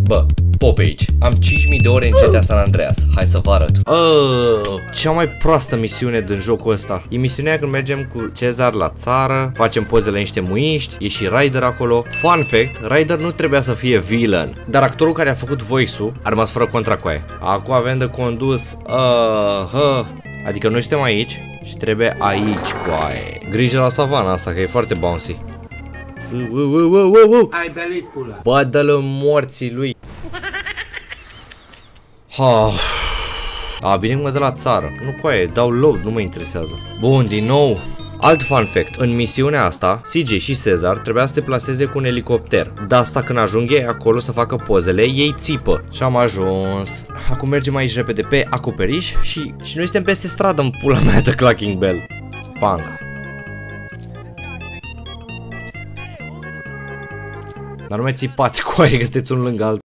Bă, pop aici. Am 5000 de ore în GTA San Andreas. Hai să vă arăt. Cea mai proastă misiune din jocul ăsta. E misiunea când mergem cu Cezar la țară, facem poze la niște muiști, e și Ryder acolo. Fun fact, Ryder nu trebuia să fie villain, dar actorul care a făcut voice-ul a rămas fără contracoaie. Acum avem de condus, adică noi suntem aici și trebuie aici coaie. Grijă la savana asta că e foarte bouncy. Ai belit pula. Bă, dă-l morții lui. Bine că mă dă la țară. Nu coaie, dau load, nu mă interesează. Bun, din nou. Alt fun fact, în misiunea asta, CJ și Cezar trebuia să se plaseze cu un elicopter. De asta când ajung ei acolo să facă pozele, ei țipă. Și am ajuns. Acum mergem aici repede pe acoperiș și noi suntem peste stradă în pula mea de Clacking Bell. Pang. Dar nu mai țipați coaie că sunteți unul lângă altul.